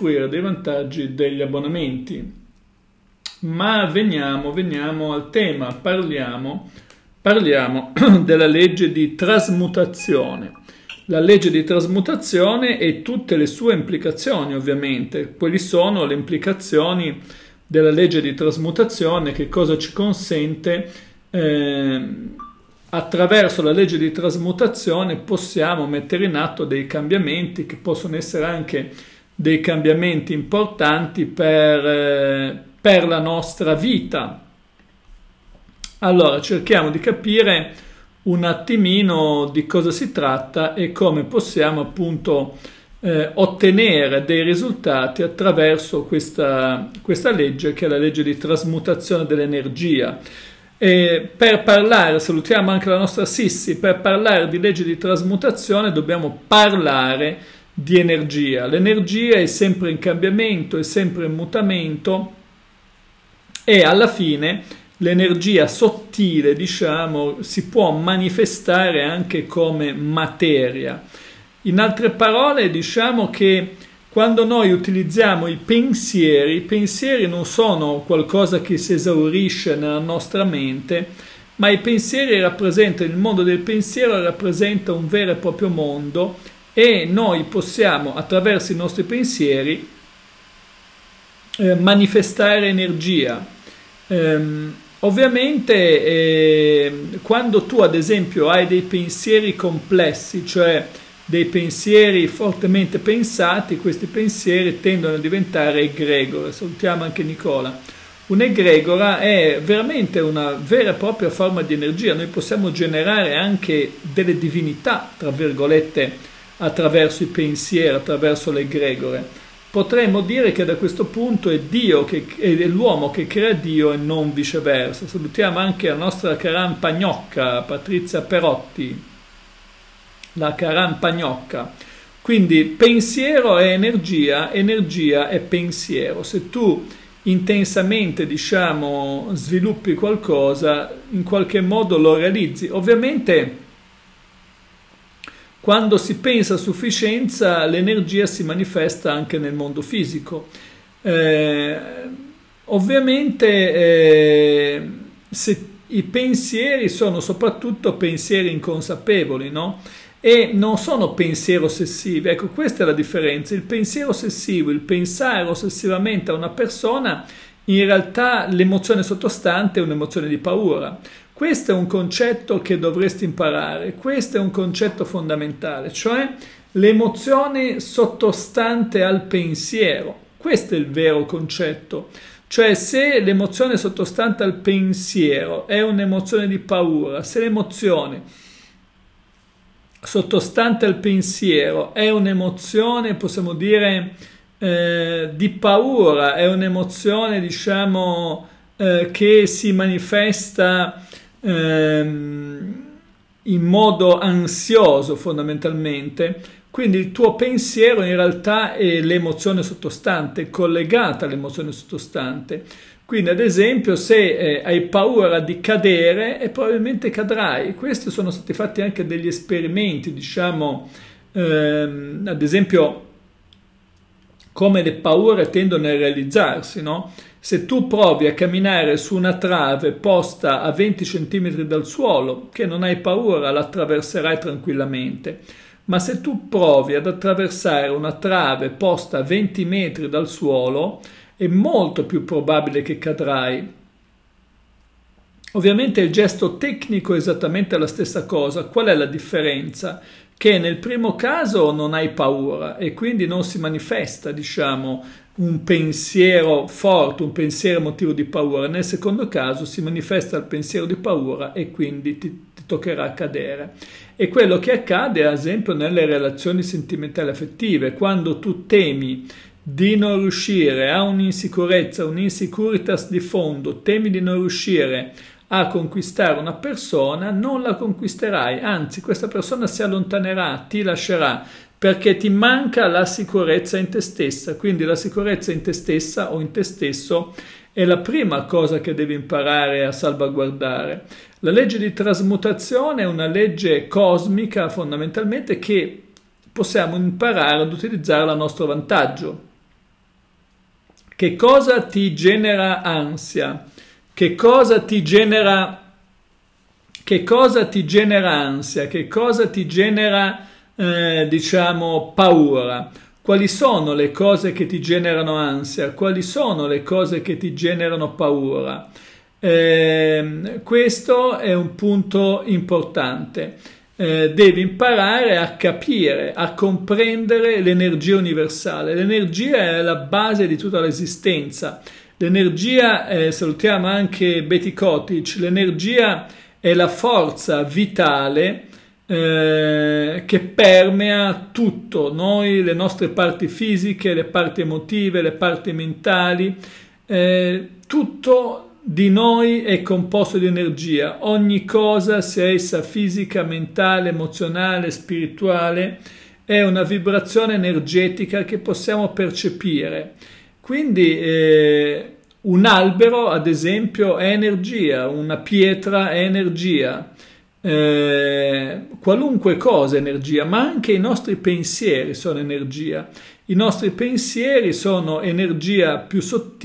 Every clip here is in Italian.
usufruire dei vantaggi degli abbonamenti. Ma veniamo al tema, parliamo della legge di trasmutazione. La legge di trasmutazione e tutte le sue implicazioni, ovviamente. Quali sono le implicazioni della legge di trasmutazione? Che cosa ci consente? Attraverso la legge di trasmutazione possiamo mettere in atto dei cambiamenti che possono essere anche dei cambiamenti importanti per la nostra vita. Allora, cerchiamo di capire un attimino di cosa si tratta e come possiamo appunto ottenere dei risultati attraverso questa legge, che è la legge di trasmutazione dell'energia. E per parlare, salutiamo anche la nostra Sissi, per parlare di legge di trasmutazione dobbiamo parlare di energia. L'energia è sempre in cambiamento, è sempre in mutamento e alla fine l'energia sottile, diciamo, si può manifestare anche come materia. In altre parole, diciamo che quando noi utilizziamo i pensieri non sono qualcosa che si esaurisce nella nostra mente, ma i pensieri rappresentano, il mondo del pensiero rappresenta un vero e proprio mondo e noi possiamo, attraverso i nostri pensieri, manifestare energia. Ovviamente quando tu ad esempio hai dei pensieri complessi, cioè dei pensieri fortemente pensati, questi pensieri tendono a diventare egregore. Salutiamo anche Nicola. Un'egregora è veramente una vera e propria forma di energia. Noi possiamo generare anche delle divinità, tra virgolette, attraverso i pensieri, attraverso le egregore. Potremmo dire che da questo punto è Dio è l'uomo che crea Dio e non viceversa. Salutiamo anche la nostra Carampagnocca, Patrizia Perotti, la Carampagnocca. Quindi pensiero è energia, energia è pensiero. Se tu intensamente, diciamo, sviluppi qualcosa, in qualche modo lo realizzi. Ovviamente quando si pensa a sufficienza, l'energia si manifesta anche nel mondo fisico. Ovviamente se i pensieri sono soprattutto pensieri inconsapevoli, no? E non sono pensieri ossessivi. Ecco, questa è la differenza. Il pensiero ossessivo, il pensare ossessivamente a una persona, in realtà l'emozione sottostante è un'emozione di paura. Questo è un concetto che dovresti imparare, questo è un concetto fondamentale, cioè l'emozione sottostante al pensiero. Questo è il vero concetto. Cioè se l'emozione sottostante al pensiero è un'emozione di paura, se l'emozione sottostante al pensiero è un'emozione, possiamo dire, di paura, è un'emozione, diciamo, che si manifesta in modo ansioso fondamentalmente, quindi il tuo pensiero in realtà è l'emozione sottostante, è collegata all'emozione sottostante. Quindi ad esempio se hai paura di cadere probabilmente cadrai. Questi sono stati fatti anche degli esperimenti, diciamo, ad esempio come le paure tendono a realizzarsi, no? Se tu provi a camminare su una trave posta a 20 cm dal suolo, che non hai paura, la attraverserai tranquillamente. Ma se tu provi ad attraversare una trave posta a 20 metri dal suolo, è molto più probabile che cadrai. Ovviamente il gesto tecnico è esattamente la stessa cosa. Qual è la differenza? Che nel primo caso non hai paura e quindi non si manifesta, diciamo, un pensiero forte, un pensiero motivo di paura. Nel secondo caso si manifesta il pensiero di paura e quindi ti toccherà cadere. E quello che accade, ad esempio, nelle relazioni sentimentali affettive, quando tu temi di non riuscire, a un'insicurezza, un'insecuritas di fondo, temi di non riuscire a conquistare una persona, non la conquisterai, anzi questa persona si allontanerà, ti lascerà, perché ti manca la sicurezza in te stessa. Quindi la sicurezza in te stessa o in te stesso è la prima cosa che devi imparare a salvaguardare. La legge di trasmutazione è una legge cosmica fondamentalmente che possiamo imparare ad utilizzare a nostro vantaggio. Che cosa ti genera ansia? Che cosa ti genera ansia? Che cosa ti genera, diciamo, paura? Quali sono le cose che ti generano ansia? Quali sono le cose che ti generano paura? Questo è un punto importante. Devi imparare a capire, a comprendere l'energia universale. L'energia è la base di tutta l'esistenza. L'energia, salutiamo anche Betty Kotić, l'energia è la forza vitale che permea tutto, noi, le nostre parti fisiche, le parti emotive, le parti mentali, tutto di noi è composto di energia, ogni cosa, sia essa fisica, mentale, emozionale, spirituale, è una vibrazione energetica che possiamo percepire. Quindi un albero, ad esempio, è energia, una pietra è energia, qualunque cosa è energia, ma anche i nostri pensieri sono energia. I nostri pensieri sono energia più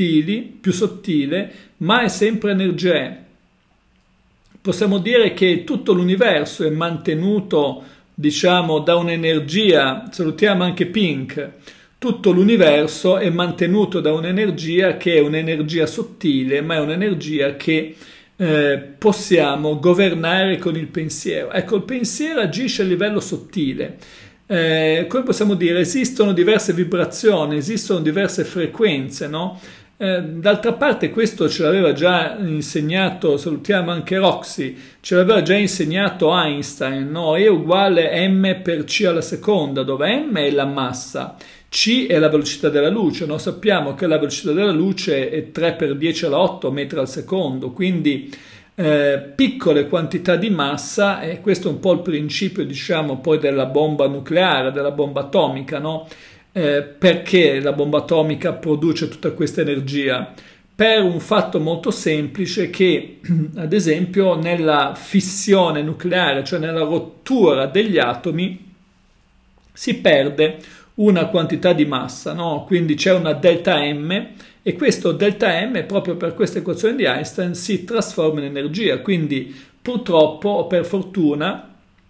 sottile, ma è sempre energia. Possiamo dire che tutto l'universo è mantenuto, diciamo, da un'energia, salutiamo anche Pink, tutto l'universo è mantenuto da un'energia che è un'energia sottile, ma è un'energia che possiamo governare con il pensiero. Ecco, il pensiero agisce a livello sottile. Come possiamo dire, esistono diverse vibrazioni, esistono diverse frequenze, no? D'altra parte questo ce l'aveva già insegnato, salutiamo anche Roxy, ce l'aveva già insegnato Einstein, no? E uguale m per c alla seconda, dove m è la massa, c è la velocità della luce. Noi sappiamo che la velocità della luce è 3 per 10 alla 8 metri al secondo, quindi piccole quantità di massa, e questo è un po' il principio, diciamo, poi della bomba nucleare, della bomba atomica, no? Perché la bomba atomica produce tutta questa energia? Per un fatto molto semplice, che ad esempio nella fissione nucleare, cioè nella rottura degli atomi, si perde una quantità di massa, no? Quindi c'è una delta M, e questo delta M, proprio per questa equazione di Einstein, si trasforma in energia. Quindi purtroppo o per fortuna,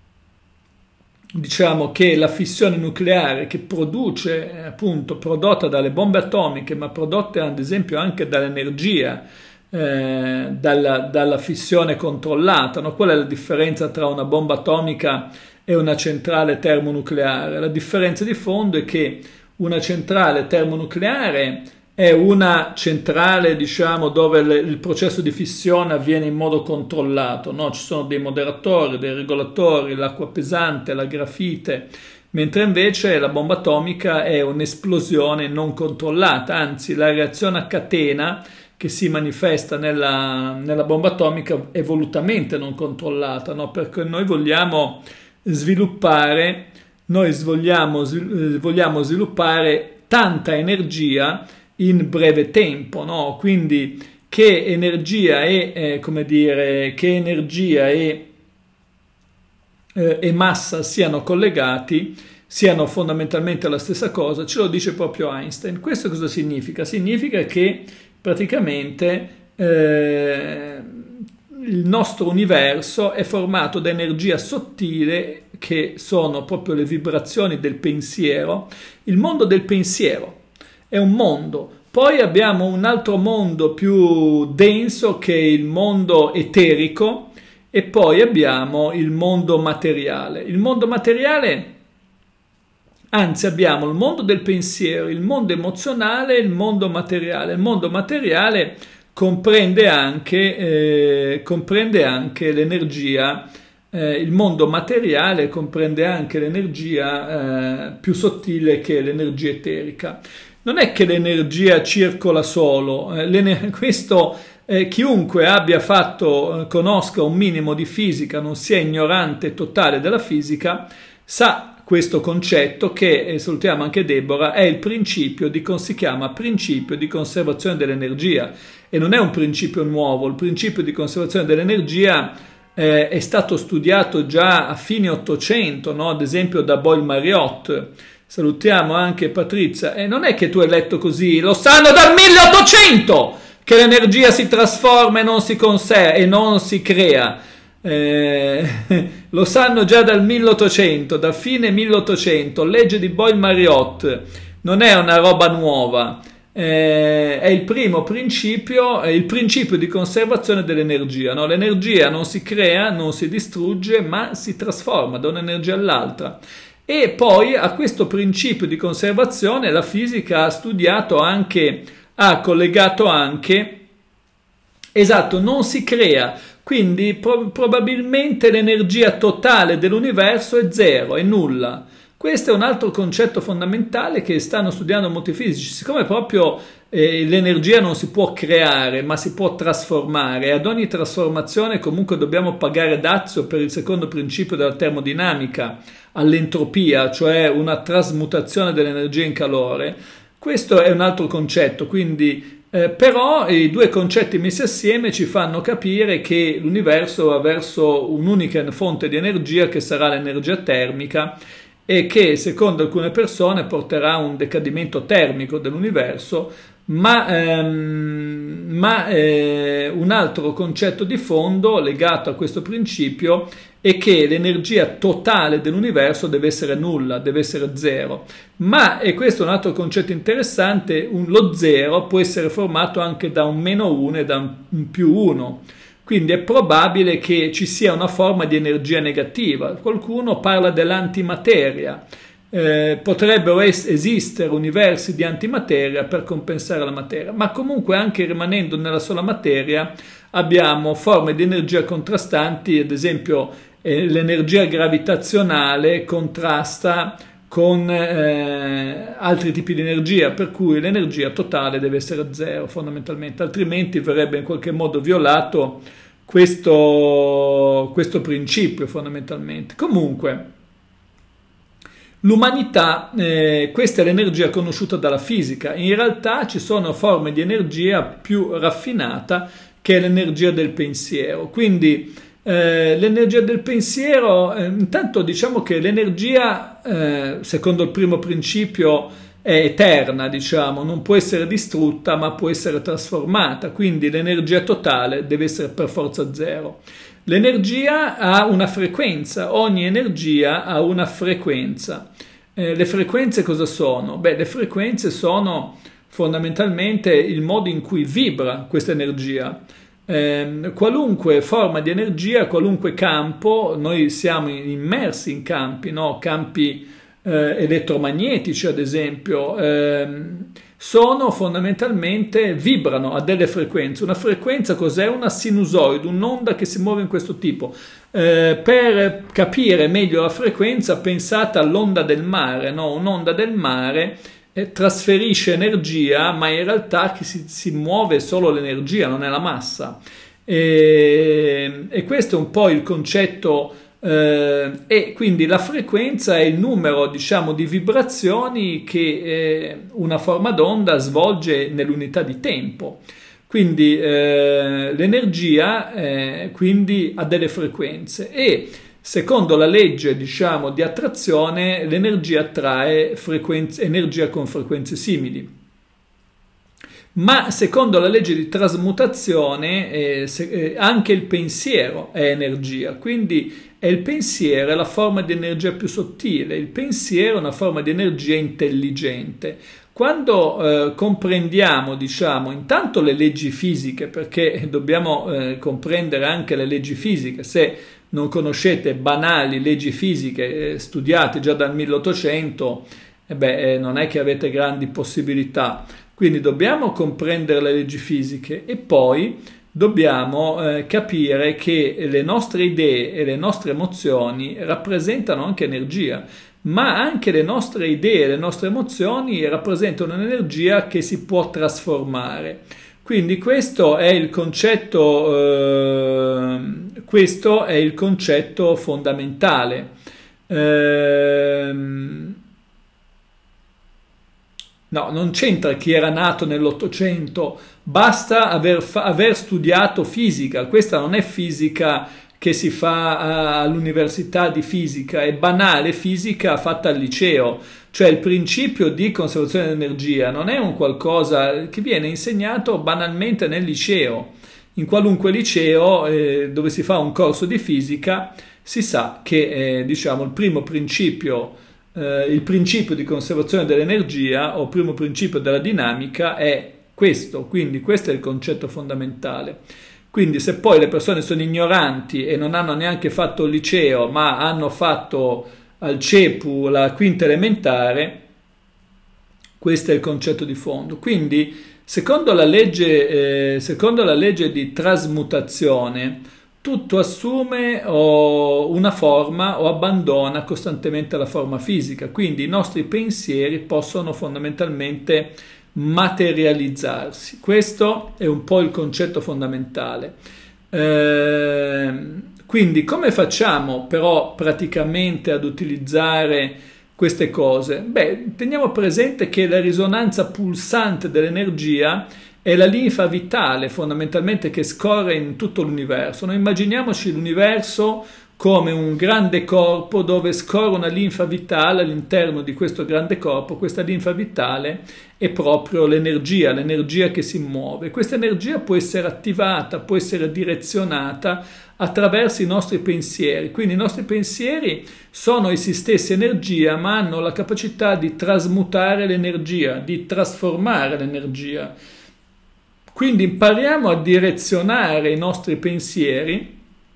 diciamo che la fissione nucleare, che produce, appunto, prodotta dalle bombe atomiche, ma prodotta ad esempio anche dall'energia, dalla fissione controllata, no? Qual è la differenza tra una bomba atomica e una centrale termonucleare? La differenza di fondo è che una centrale termonucleare è una centrale, diciamo, dove il processo di fissione avviene in modo controllato, no? Ci sono dei moderatori, dei regolatori, l'acqua pesante, la grafite, mentre invece la bomba atomica è un'esplosione non controllata, anzi la reazione a catena che si manifesta nella bomba atomica è volutamente non controllata, no? Perché noi vogliamo sviluppare tanta energia in breve tempo, no? Quindi che energia e massa siano collegati, siano fondamentalmente la stessa cosa, ce lo dice proprio Einstein. Questo cosa significa? Significa che praticamente il nostro universo è formato da energia sottile, che sono proprio le vibrazioni del pensiero. Il mondo del pensiero è un mondo. Poi abbiamo un altro mondo più denso, che è il mondo eterico, e poi abbiamo il mondo materiale. Il mondo materiale, anzi abbiamo il mondo del pensiero, il mondo emozionale e il mondo materiale. Il mondo materiale comprende anche l'energia, il mondo materiale comprende anche l'energia più sottile, che è l'energia eterica. Non è che l'energia circola solo, chiunque abbia conosca un minimo di fisica, non sia ignorante totale della fisica, sa questo concetto che, salutiamo anche Deborah, è il principio si chiama principio di conservazione dell'energia, e non è un principio nuovo. Il principio di conservazione dell'energia è stato studiato già a fine 800, no? Ad esempio da Boyle Marriott. Salutiamo anche Patrizia. E non è che tu hai letto così, lo sanno dal 1800 che l'energia si trasforma e non si conserva e non si crea. Lo sanno già dal 1800, da fine 1800, legge di Boyle-Mariotte, non è una roba nuova, è il primo principio, è il principio di conservazione dell'energia, no? L'energia non si crea, non si distrugge, ma si trasforma da un'energia all'altra. E poi a questo principio di conservazione la fisica ha studiato anche, ha collegato anche, esatto, non si crea. Quindi probabilmente l'energia totale dell'universo è zero, è nulla. Questo è un altro concetto fondamentale che stanno studiando molti fisici. Siccome proprio l'energia non si può creare, ma si può trasformare, e ad ogni trasformazione comunque dobbiamo pagare dazio per il secondo principio della termodinamica, all'entropia, cioè una trasmutazione dell'energia in calore. Questo è un altro concetto, quindi... però i due concetti messi assieme ci fanno capire che l'universo va verso un'unica fonte di energia che sarà l'energia termica e che secondo alcune persone porterà a un decadimento termico dell'universo, ma un altro concetto di fondo legato a questo principio è che l'energia totale dell'universo deve essere nulla, deve essere zero. Ma, e questo è un altro concetto interessante, lo zero può essere formato anche da un meno 1 e da un più 1. Quindi è probabile che ci sia una forma di energia negativa. Qualcuno parla dell'antimateria. Potrebbero esistere universi di antimateria per compensare la materia, ma comunque anche rimanendo nella sola materia abbiamo forme di energia contrastanti, ad esempio l'energia gravitazionale contrasta con altri tipi di energia, per cui l'energia totale deve essere zero fondamentalmente, altrimenti verrebbe in qualche modo violato questo principio fondamentalmente. Comunque l'umanità, questa è l'energia conosciuta dalla fisica. In realtà ci sono forme di energia più raffinata che è l'energia del pensiero. Quindi l'energia del pensiero, intanto diciamo che l'energia, secondo il primo principio, è eterna, diciamo, non può essere distrutta ma può essere trasformata, quindi l'energia totale deve essere per forza zero. L'energia ha una frequenza, ogni energia ha una frequenza. Le frequenze cosa sono? Beh, le frequenze sono fondamentalmente il modo in cui vibra questa energia. Qualunque forma di energia, qualunque campo, noi siamo immersi in campi, no? Campi elettromagnetici ad esempio, sono fondamentalmente, vibrano a delle frequenze. Una frequenza cos'è? Una sinusoide, un'onda che si muove in questo tipo. Per capire meglio la frequenza pensate all'onda del mare, no? Un'onda del mare trasferisce energia, ma in realtà si muove solo l'energia, non è la massa. E questo è un po' il concetto, e quindi la frequenza è il numero, diciamo, di vibrazioni che una forma d'onda svolge nell'unità di tempo. Quindi l'energia quindi ha delle frequenze e secondo la legge, diciamo, di attrazione, l'energia attrae energia con frequenze simili. Ma secondo la legge di trasmutazione anche il pensiero è energia, quindi è il pensiero, è la forma di energia più sottile, il pensiero è una forma di energia intelligente. Quando comprendiamo, diciamo, intanto le leggi fisiche, perché dobbiamo comprendere anche le leggi fisiche, se non conoscete banali leggi fisiche studiate già dal 1800, non è che avete grandi possibilità. Quindi dobbiamo comprendere le leggi fisiche e poi dobbiamo capire che le nostre idee e le nostre emozioni rappresentano anche energia, ma anche le nostre idee e le nostre emozioni rappresentano un'energia che si può trasformare. Quindi questo è il concetto fondamentale. No, non c'entra chi era nato nell'Ottocento, basta aver studiato fisica. Questa non è fisica che si fa all'università di fisica, è banale fisica fatta al liceo. Cioè il principio di conservazione dell'energia non è un qualcosa che viene insegnato banalmente nel liceo. In qualunque liceo dove si fa un corso di fisica si sa che diciamo, il principio di conservazione dell'energia o il primo principio della dinamica è questo, quindi questo è il concetto fondamentale. Quindi se poi le persone sono ignoranti e non hanno neanche fatto il liceo ma hanno fatto al CEPU la quinta elementare, questo è il concetto di fondo. Quindi secondo la legge di trasmutazione tutto assume una forma o abbandona costantemente la forma fisica, quindi i nostri pensieri possono fondamentalmente materializzarsi. Questo è un po' il concetto fondamentale. Quindi come facciamo però praticamente ad utilizzare queste cose? Beh, teniamo presente che la risonanza pulsante dell'energia è la linfa vitale fondamentalmente che scorre in tutto l'universo. Noi immaginiamoci l'universo come un grande corpo dove scorre una linfa vitale all'interno di questo grande corpo. Questa linfa vitale è proprio l'energia che si muove. Questa energia può essere attivata, può essere direzionata attraverso i nostri pensieri. Quindi i nostri pensieri sono essi stessi energia, ma hanno la capacità di trasmutare l'energia, di trasformare l'energia. Quindi impariamo a direzionare i nostri pensieri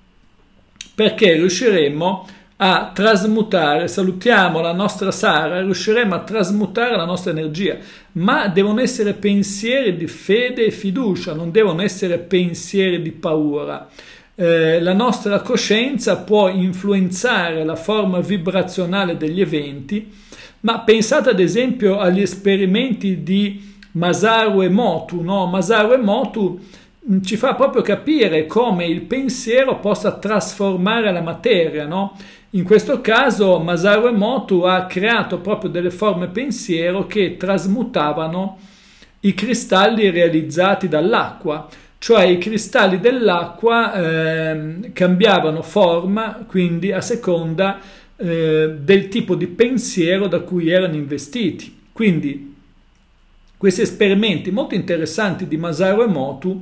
perché riusciremo a trasmutare, salutiamo la nostra Sara, riusciremo a trasmutare la nostra energia, ma devono essere pensieri di fede e fiducia, non devono essere pensieri di paura. La nostra coscienza può influenzare la forma vibrazionale degli eventi, ma pensate ad esempio agli esperimenti di Masaru Emoto, no? Masaru Emoto ci fa proprio capire come il pensiero possa trasformare la materia, no? In questo caso Masaru Emoto ha creato proprio delle forme pensiero che trasmutavano i cristalli realizzati dall'acqua, cioè i cristalli dell'acqua cambiavano forma, quindi a seconda del tipo di pensiero da cui erano investiti. Quindi questi esperimenti molto interessanti di Masaru Emoto,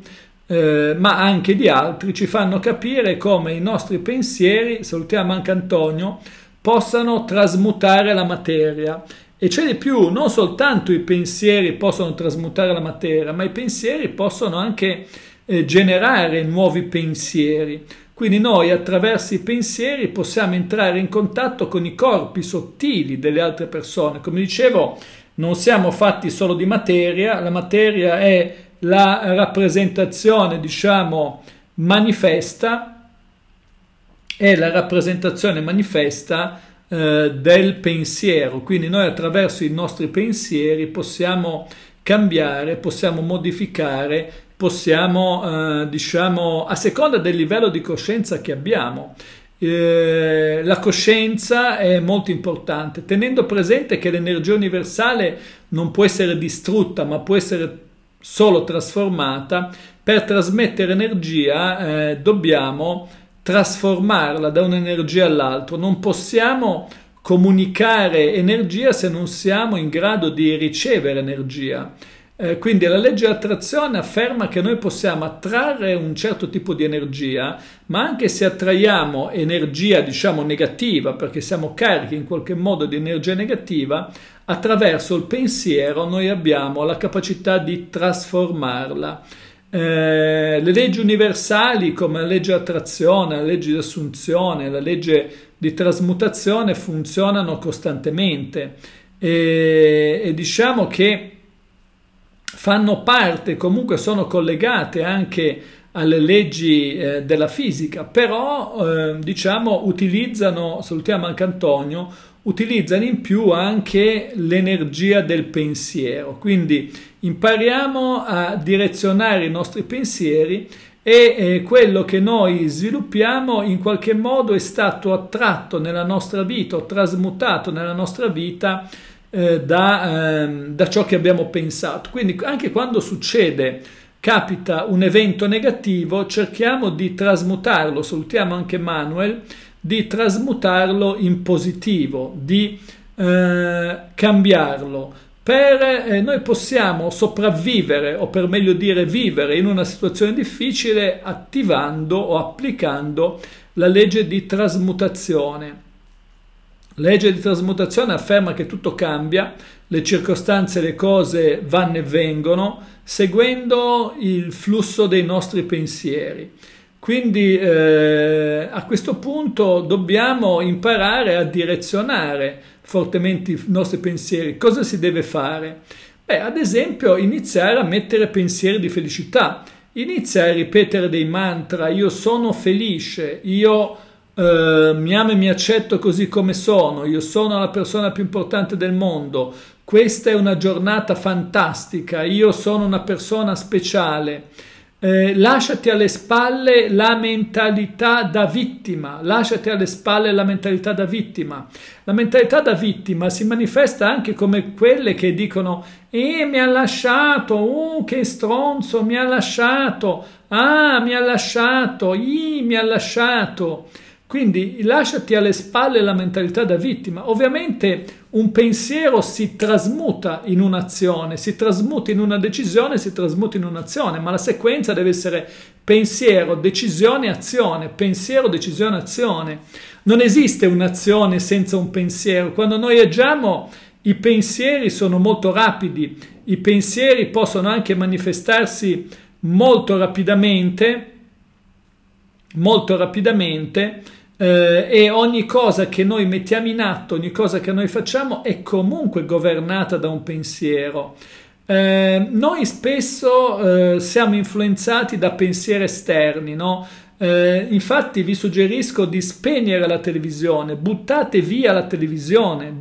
ma anche di altri, ci fanno capire come i nostri pensieri, salutiamo anche Antonio, possano trasmutare la materia. E c'è di più, non soltanto i pensieri possono trasmutare la materia, ma i pensieri possono anche generare nuovi pensieri. Quindi noi attraverso i pensieri possiamo entrare in contatto con i corpi sottili delle altre persone. Come dicevo, non siamo fatti solo di materia, la materia è la rappresentazione, diciamo, manifesta, è la rappresentazione manifesta del pensiero. Quindi noi attraverso i nostri pensieri possiamo cambiare, possiamo modificare, possiamo, diciamo, a seconda del livello di coscienza che abbiamo. La coscienza è molto importante, tenendo presente che l'energia universale non può essere distrutta, ma può essere solo trasformata. Per trasmettere energia dobbiamo trasformarla da un'energia all'altra. Non possiamo comunicare energia se non siamo in grado di ricevere energia. Quindi la legge dell'attrazione afferma che noi possiamo attrarre un certo tipo di energia, ma anche se attraiamo energia, diciamo, negativa, perché siamo carichi in qualche modo di energia negativa, attraverso il pensiero noi abbiamo la capacità di trasformarla. Le leggi universali come la legge dell'attrazione, la legge di assunzione, la legge di trasmutazione funzionano costantemente e diciamo che fanno parte, comunque sono collegate anche alle leggi della fisica, però diciamo utilizzano, salutiamo anche Antonio, utilizzano in più anche l'energia del pensiero. Quindi impariamo a direzionare i nostri pensieri e quello che noi sviluppiamo in qualche modo è stato attratto nella nostra vita o trasmutato nella nostra vita da ciò che abbiamo pensato. Quindi anche quando capita un evento negativo, cerchiamo di trasmutarlo, salutiamo anche Manuel, di trasmutarlo in positivo, di cambiarlo. Noi possiamo sopravvivere, o per meglio dire vivere in una situazione difficile attivando o applicando la legge di trasmutazione. La legge di trasmutazione afferma che tutto cambia, le circostanze e le cose vanno e vengono, seguendo il flusso dei nostri pensieri. Quindi a questo punto dobbiamo imparare a direzionare fortemente i nostri pensieri. Cosa si deve fare? Ad esempio iniziare a mettere pensieri di felicità, inizia a ripetere dei mantra: io sono felice, io mi amo e mi accetto così come sono, io sono la persona più importante del mondo, questa è una giornata fantastica, io sono una persona speciale. Lasciati alle spalle la mentalità da vittima, lasciati alle spalle la mentalità da vittima. La mentalità da vittima si manifesta anche come quelle che dicono: mi ha lasciato, che stronzo, mi ha lasciato, mi ha lasciato, mi ha lasciato. Quindi lasciati alle spalle la mentalità da vittima. Ovviamente un pensiero si trasmuta in un'azione, si trasmuta in una decisione, si trasmuta in un'azione, ma la sequenza deve essere pensiero, decisione, azione, pensiero, decisione, azione. Non esiste un'azione senza un pensiero. Quando noi agiamo, i pensieri sono molto rapidi, i pensieri possono anche manifestarsi molto rapidamente, e ogni cosa che noi mettiamo in atto, ogni cosa che noi facciamo è comunque governata da un pensiero. Noi spesso siamo influenzati da pensieri esterni, no? Infatti vi suggerisco di spegnere la televisione, buttate via la televisione,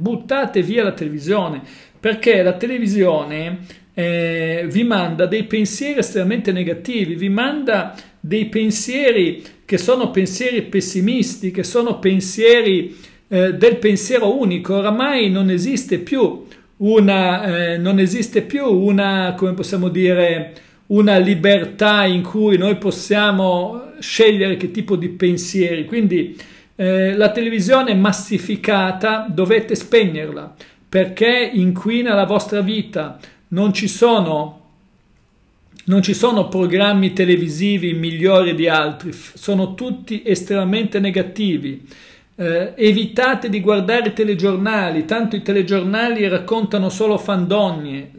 perché la televisione vi manda dei pensieri estremamente negativi, vi manda dei pensieri che sono pensieri pessimisti, che sono pensieri del pensiero unico. Oramai non esiste più una, come possiamo dire, una libertà in cui noi possiamo scegliere che tipo di pensieri. Quindi la televisione è massificata, dovete spegnerla perché inquina la vostra vita. Non ci sono programmi televisivi migliori di altri, sono tutti estremamente negativi. Evitate di guardare i telegiornali, tanto i telegiornali raccontano solo fandonie,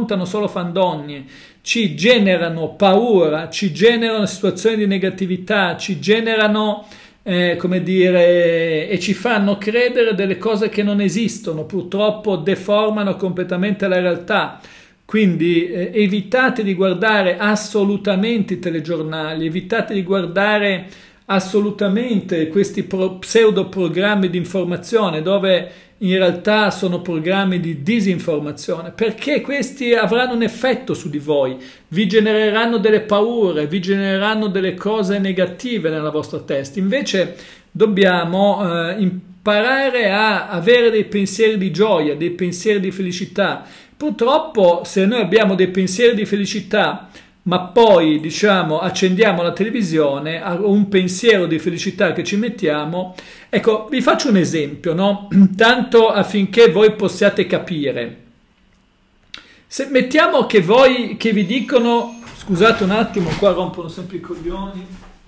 ci generano paura, ci generano situazioni di negatività, ci generano, come dire, e ci fanno credere delle cose che non esistono, purtroppo deformano completamente la realtà. Quindi evitate di guardare assolutamente i telegiornali, evitate di guardare assolutamente questi pseudo programmi di informazione dove in realtà sono programmi di disinformazione, perché questi avranno un effetto su di voi, vi genereranno delle paure, vi genereranno delle cose negative nella vostra testa. Invece dobbiamo imparare a avere dei pensieri di gioia, dei pensieri di felicità. Purtroppo se noi abbiamo dei pensieri di felicità ma poi diciamo accendiamo la televisione, un pensiero di felicità che ci mettiamo, ecco, vi faccio un esempio, no? Tanto affinché voi possiate capire. Se mettiamo che vi dicono, scusate un attimo, qua rompono sempre i coglioni.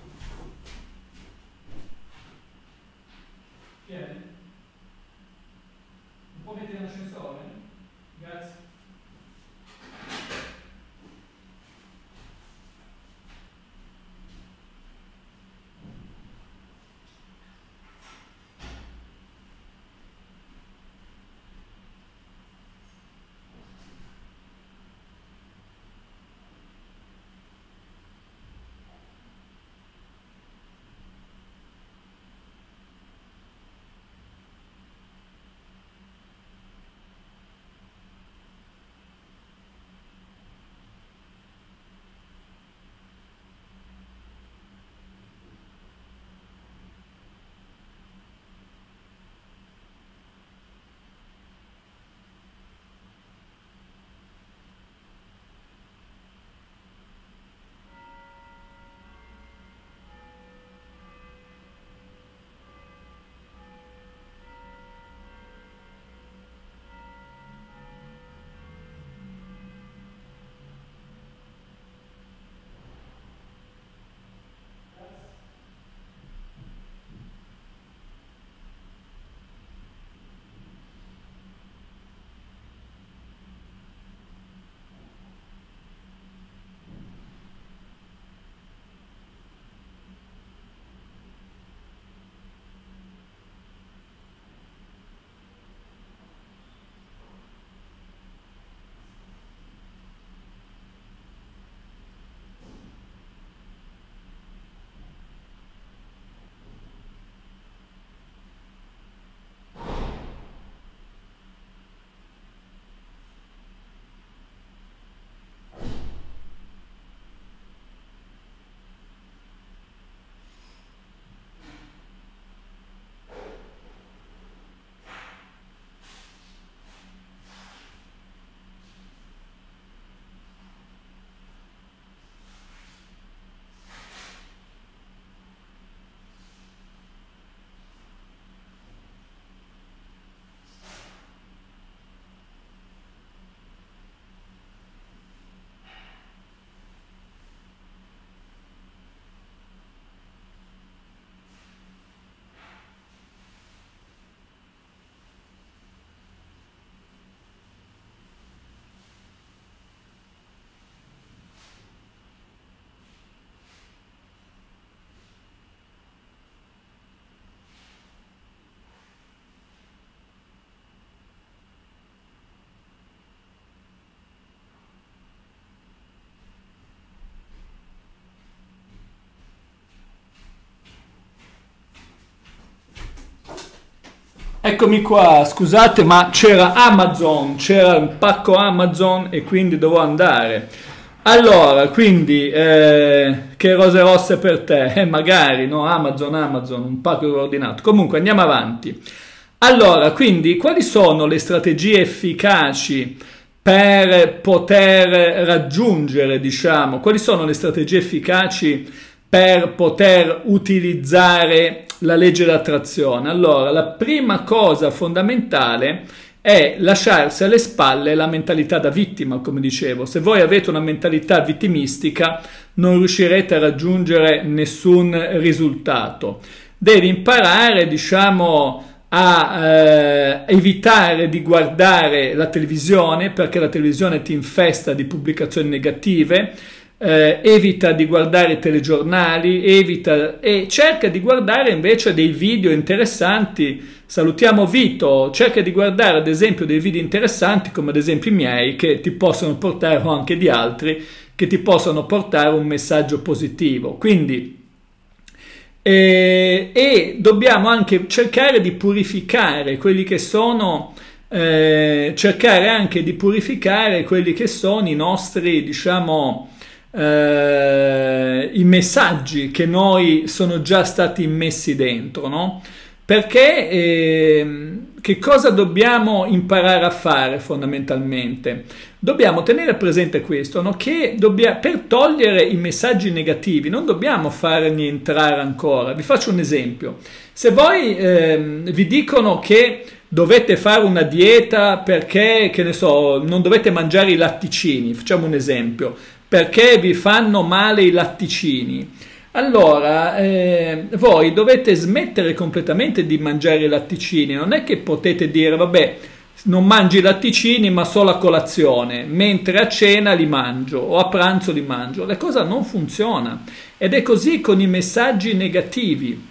Un po' mettere l'ascensore? Grazie. Eccomi qua, scusate, ma c'era Amazon, c'era un pacco Amazon e quindi dovevo andare. Allora, quindi, che rose rosse per te? Magari, no? Amazon, un pacco ordinato. Comunque, andiamo avanti. Allora, quindi, quali sono le strategie efficaci per poter raggiungere, diciamo, quali sono le strategie efficaci per poter utilizzare la legge dell'attrazione? Allora, la prima cosa fondamentale è lasciarsi alle spalle la mentalità da vittima, come dicevo. Se voi avete una mentalità vittimistica, non riuscirete a raggiungere nessun risultato. Devi imparare, diciamo, a evitare di guardare la televisione, perché la televisione ti infesta di pubblicazioni negative. Evita di guardare i telegiornali, e cerca di guardare invece dei video interessanti. Salutiamo Vito, cerca di guardare ad esempio dei video interessanti come ad esempio i miei, che ti possono portare, o anche di altri, che ti possono portare un messaggio positivo. Quindi e dobbiamo anche cercare di purificare quelli che sono cercare anche di purificare quelli che sono i nostri, diciamo, i messaggi che noi sono già stati immessi dentro, no? Perché che cosa dobbiamo imparare a fare fondamentalmente? Dobbiamo tenere presente questo, no? Che per togliere i messaggi negativi non dobbiamo farli entrare ancora. Vi faccio un esempio. Se voi vi dicono che dovete fare una dieta perché, che ne so, non dovete mangiare i latticini, facciamo un esempio, perché vi fanno male i latticini, allora voi dovete smettere completamente di mangiare i latticini. Non è che potete dire vabbè, non mangi i latticini ma solo a colazione, mentre a cena li mangio o a pranzo li mangio. La cosa non funziona, ed è così con i messaggi negativi.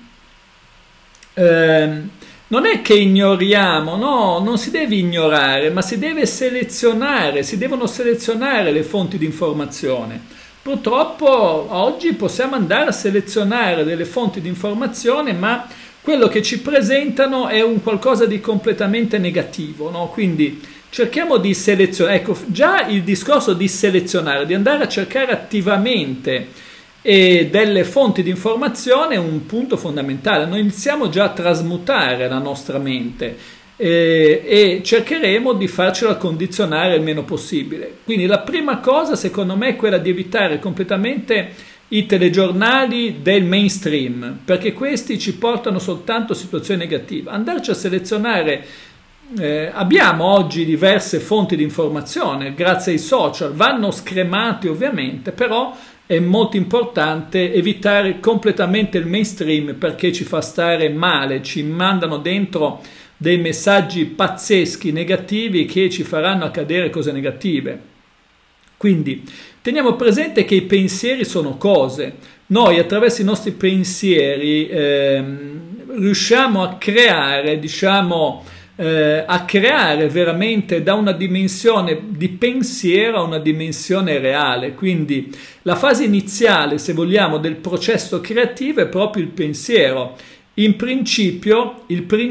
Non è che ignoriamo, no, non si deve ignorare, ma si deve selezionare, si devono selezionare le fonti di informazione. Purtroppo oggi possiamo andare a selezionare delle fonti di informazione, ma quello che ci presentano è un qualcosa di completamente negativo, no? Quindi cerchiamo di selezionare, ecco, già il discorso di selezionare, di andare a cercare attivamente e delle fonti di informazione è un punto fondamentale. Noi iniziamo già a trasmutare la nostra mente e cercheremo di farcela condizionare il meno possibile. Quindi la prima cosa secondo me è quella di evitare completamente i telegiornali del mainstream, perché questi ci portano soltanto a situazioni negative. Andarci a selezionare, abbiamo oggi diverse fonti di informazione grazie ai social, vanno scremati ovviamente, però è molto importante evitare completamente il mainstream, perché ci fa stare male, ci mandano dentro dei messaggi pazzeschi, negativi, che ci faranno accadere cose negative. Quindi teniamo presente che i pensieri sono cose. Noi attraverso i nostri pensieri riusciamo a creare, diciamo, a creare veramente da una dimensione di pensiero a una dimensione reale. Quindi la fase iniziale, se vogliamo, del processo creativo è proprio il pensiero. In principio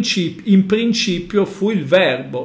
fu il verbo,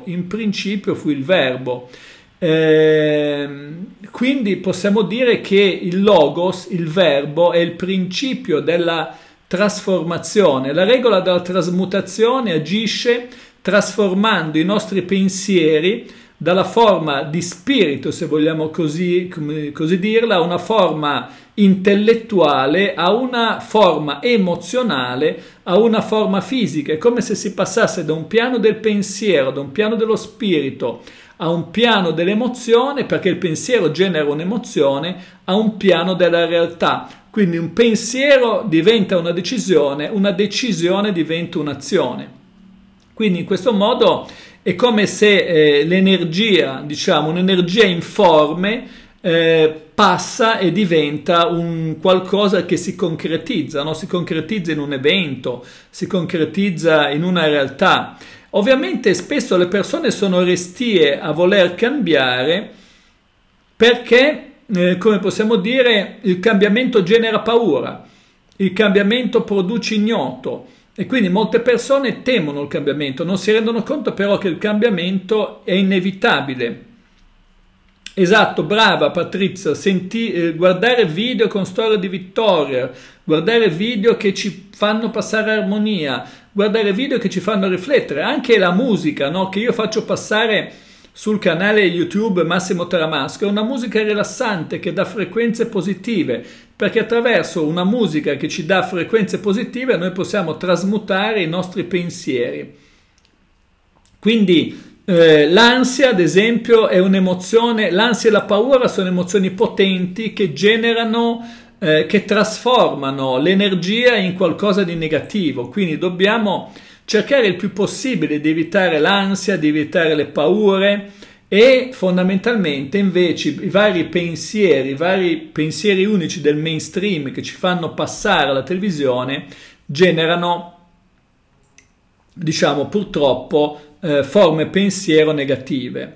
quindi possiamo dire che il logos, il verbo, è il principio della trasformazione. La regola della trasmutazione agisce trasformando i nostri pensieri dalla forma di spirito, se vogliamo così dirla, a una forma intellettuale, a una forma emozionale, a una forma fisica. È come se si passasse da un piano del pensiero, da un piano dello spirito, a un piano dell'emozione, perché il pensiero genera un'emozione, a un piano della realtà. Quindi un pensiero diventa una decisione diventa un'azione. Quindi in questo modo è come se l'energia, diciamo, un'energia informe passa e diventa un qualcosa che si concretizza, no? Si concretizza in un evento, si concretizza in una realtà. Ovviamente spesso le persone sono restie a voler cambiare perché, come possiamo dire, il cambiamento genera paura, il cambiamento produce ignoto. E quindi molte persone temono il cambiamento, non si rendono conto però che il cambiamento è inevitabile. Esatto, brava Patrizia, guardare video con storie di vittoria, guardare video che ci fanno passare armonia, guardare video che ci fanno riflettere, anche la musica, no? Che io faccio passare sul canale YouTube Massimo Taramasco, è una musica rilassante che dà frequenze positive, perché attraverso una musica che ci dà frequenze positive noi possiamo trasmutare i nostri pensieri. Quindi l'ansia, ad esempio, è un'emozione, l'ansia e la paura sono emozioni potenti che generano, che trasformano l'energia in qualcosa di negativo, quindi dobbiamo cercare il più possibile di evitare l'ansia, di evitare le paure e fondamentalmente invece i vari pensieri unici del mainstream che ci fanno passare alla televisione generano, diciamo, purtroppo forme pensiero negative.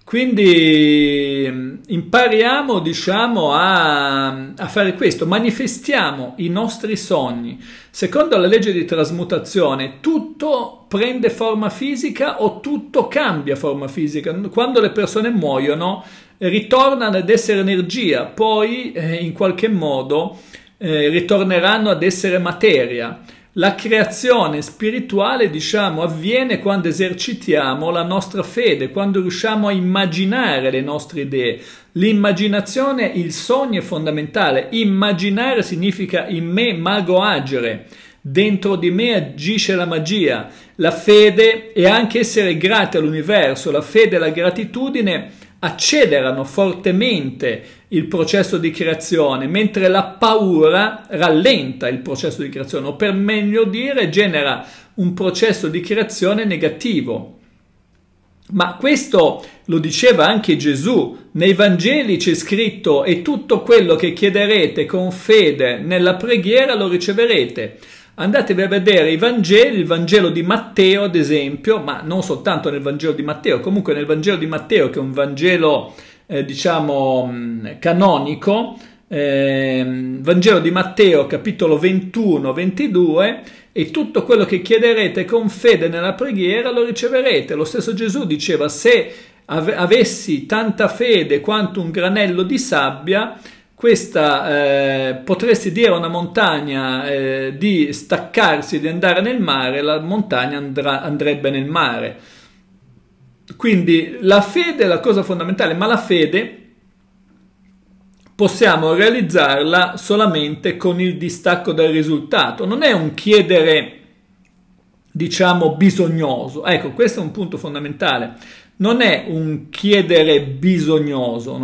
Quindi impariamo, diciamo, a fare questo, manifestiamo i nostri sogni. Secondo la legge di trasmutazione, tutto prende forma fisica o tutto cambia forma fisica. Quando le persone muoiono, ritornano ad essere energia, poi in qualche modo ritorneranno ad essere materia. La creazione spirituale, diciamo, avviene quando esercitiamo la nostra fede, quando riusciamo a immaginare le nostre idee. L'immaginazione, il sogno è fondamentale. Immaginare significa in me mago agere, dentro di me agisce la magia. La fede e anche essere grati all'universo, la fede e la gratitudine accelerano fortemente il processo di creazione, mentre la paura rallenta il processo di creazione, o per meglio dire genera un processo di creazione negativo. Ma questo lo diceva anche Gesù. Nei Vangeli c'è scritto: e tutto quello che chiederete con fede nella preghiera lo riceverete. Andatevi a vedere i Vangeli, il Vangelo di Matteo ad esempio, ma non soltanto nel Vangelo di Matteo, comunque nel Vangelo di Matteo, che è un Vangelo diciamo canonico, Vangelo di Matteo capitolo 21-22, e tutto quello che chiederete con fede nella preghiera lo riceverete. Lo stesso Gesù diceva: se avessi tanta fede quanto un granello di sabbia, questa potresti dire a una montagna di staccarsi, di andare nel mare, la montagna andrebbe nel mare. Quindi la fede è la cosa fondamentale, ma la fede possiamo realizzarla solamente con il distacco dal risultato. Non è un chiedere, diciamo, bisognoso. Ecco, questo è un punto fondamentale. Non è un chiedere bisognoso,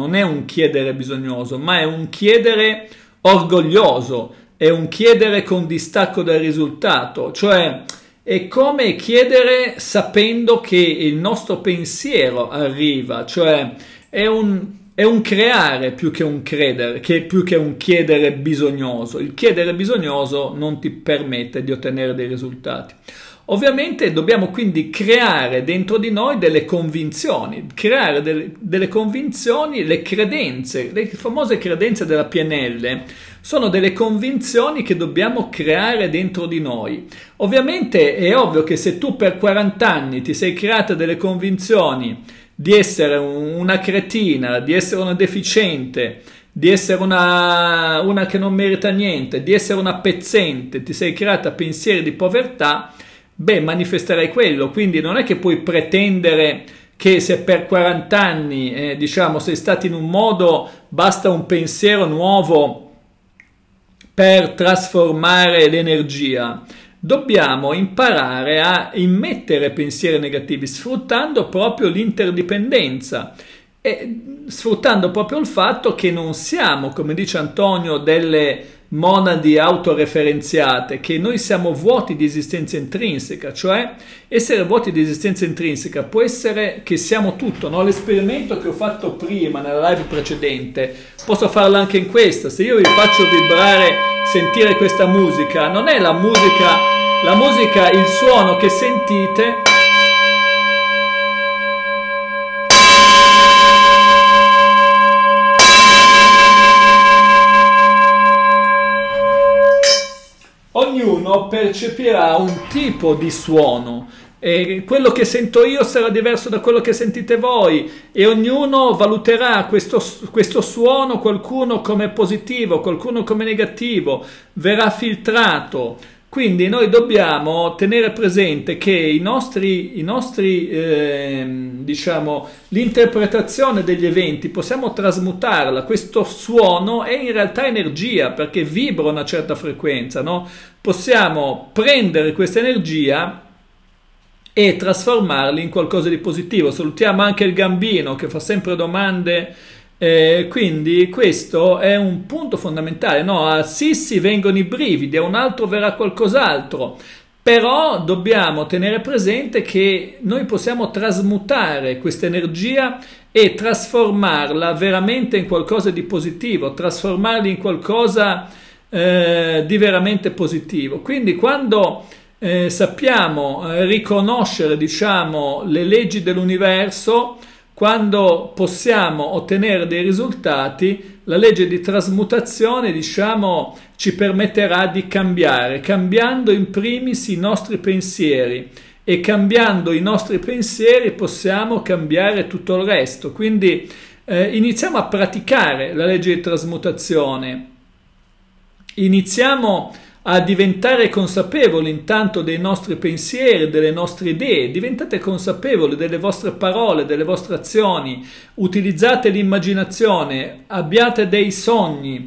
ma è un chiedere orgoglioso, è un chiedere con distacco dal risultato, cioè è come chiedere sapendo che il nostro pensiero arriva, cioè è un creare più che un credere, più che un chiedere bisognoso. Il chiedere bisognoso non ti permette di ottenere dei risultati. Ovviamente dobbiamo quindi creare dentro di noi delle convinzioni, creare delle convinzioni, le credenze, le famose credenze della PNL sono delle convinzioni che dobbiamo creare dentro di noi. Ovviamente è ovvio che se tu per 40 anni ti sei creata delle convinzioni di essere una cretina, di essere una deficiente, di essere una che non merita niente, di essere una pezzente, ti sei creata pensieri di povertà, beh, manifesterai quello. Quindi non è che puoi pretendere che se per 40 anni diciamo sei stato in un modo, basta un pensiero nuovo per trasformare l'energia. Dobbiamo imparare a immettere pensieri negativi sfruttando proprio l'interdipendenza e sfruttando proprio il fatto che non siamo, come dice Antonio, delle monadi autoreferenziate, che noi siamo vuoti di esistenza intrinseca. Cioè essere vuoti di esistenza intrinseca può essere che siamo tutto, no? L'esperimento che ho fatto prima nella live precedente posso farlo anche in questa. Se io vi faccio vibrare, sentire questa musica, non è la musica, il suono che sentite ognuno ognuno percepirà un tipo di suono. E quello che sento io sarà diverso da quello che sentite voi e ognuno valuterà questo suono, qualcuno come positivo, qualcuno come negativo, verrà filtrato. Quindi noi dobbiamo tenere presente che diciamo, l'interpretazione degli eventi possiamo trasmutarla. Questo suono è in realtà energia perché vibra una certa frequenza, no? Possiamo prendere questa energia e trasformarli in qualcosa di positivo. Salutiamo anche il Gambino che fa sempre domande, quindi questo è un punto fondamentale, no? A Sissi vengono i brividi, a un altro verrà qualcos'altro, però dobbiamo tenere presente che noi possiamo trasmutare questa energia e trasformarla veramente in qualcosa di positivo, trasformarla in qualcosa di veramente positivo. Quindi quando sappiamo riconoscere, diciamo, le leggi dell'universo, quando possiamo ottenere dei risultati, la legge di trasmutazione, diciamo, ci permetterà di cambiare, cambiando in primis i nostri pensieri, e cambiando i nostri pensieri possiamo cambiare tutto il resto. Quindi iniziamo a praticare la legge di trasmutazione, iniziamo a diventare consapevoli intanto dei nostri pensieri, delle nostre idee. Diventate consapevoli delle vostre parole, delle vostre azioni, utilizzate l'immaginazione, abbiate dei sogni,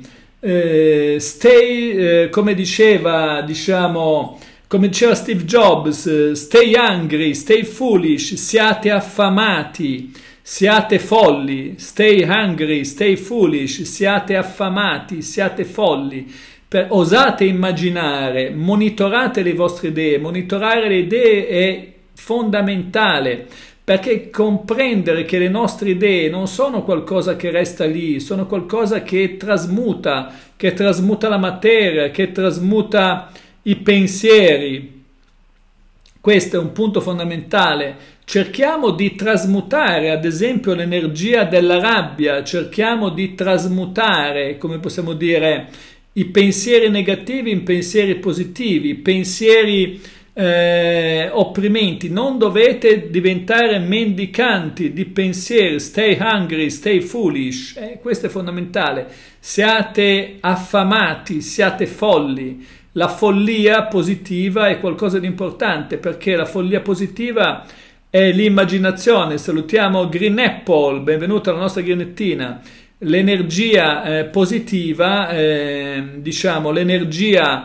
come diceva Steve Jobs, stay hungry, stay foolish, siate affamati, siate folli, stay hungry, stay foolish, siate affamati, siate folli. Osate immaginare, monitorate le vostre idee. Monitorare le idee è fondamentale, perché comprendere che le nostre idee non sono qualcosa che resta lì, sono qualcosa che trasmuta la materia, che trasmuta i pensieri. Questo è un punto fondamentale. Cerchiamo di trasmutare, ad esempio, l'energia della rabbia, cerchiamo di trasmutare, come possiamo dire, i pensieri negativi in pensieri positivi, pensieri opprimenti. Non dovete diventare mendicanti di pensieri. Stay hungry, stay foolish. Questo è fondamentale. Siate affamati, siate folli. La follia positiva è qualcosa di importante, perché la follia positiva è l'immaginazione. Salutiamo Green Apple, benvenuta alla nostra grinettina. L'energia positiva, diciamo, l'energia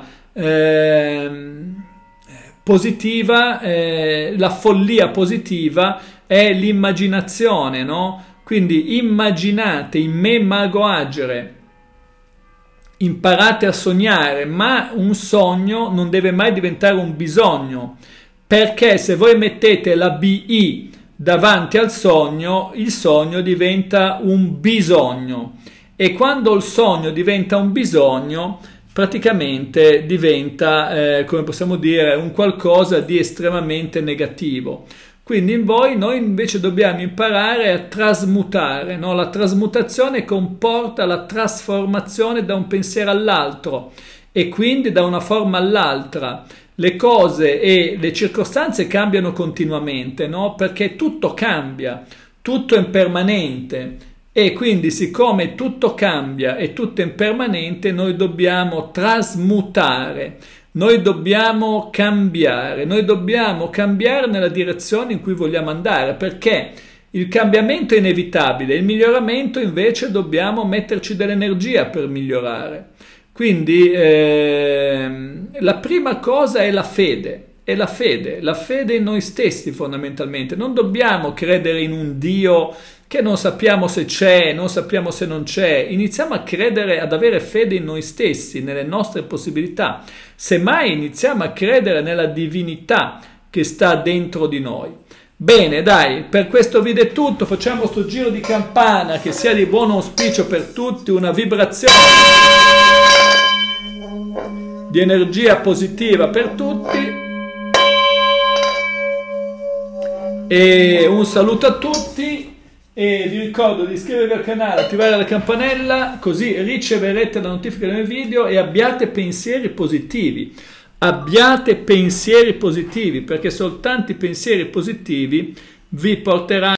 positiva, la follia positiva è l'immaginazione, no? Quindi immaginate, in me mago agere, imparate a sognare, ma un sogno non deve mai diventare un bisogno, perché se voi mettete la BI davanti al sogno, il sogno diventa un bisogno, e quando il sogno diventa un bisogno praticamente diventa, come possiamo dire, un qualcosa di estremamente negativo. Quindi in voi noi invece dobbiamo imparare a trasmutare, no? La trasmutazione comporta la trasformazione da un pensiero all'altro e quindi da una forma all'altra. Le cose e le circostanze cambiano continuamente, no? Perché tutto cambia, tutto è impermanente, e quindi siccome tutto cambia e tutto è impermanente, noi dobbiamo trasmutare, noi dobbiamo cambiare nella direzione in cui vogliamo andare, perché il cambiamento è inevitabile, il miglioramento invece dobbiamo metterci dell'energia per migliorare. Quindi la prima cosa è la fede, la fede in noi stessi fondamentalmente. Non dobbiamo credere in un Dio che non sappiamo se c'è, non sappiamo se non c'è. Iniziamo a credere, ad avere fede in noi stessi, nelle nostre possibilità. Semmai iniziamo a credere nella divinità che sta dentro di noi. Bene, dai, per questo video è tutto. Facciamo sto giro di campana, che sia di buon auspicio per tutti, una vibrazione di energia positiva per tutti, e un saluto a tutti, e vi ricordo di iscrivervi al canale, attivare la campanella, così riceverete la notifica dei miei video, e abbiate pensieri positivi. abbiate pensieri positivi, perché soltanto i pensieri positivi vi porteranno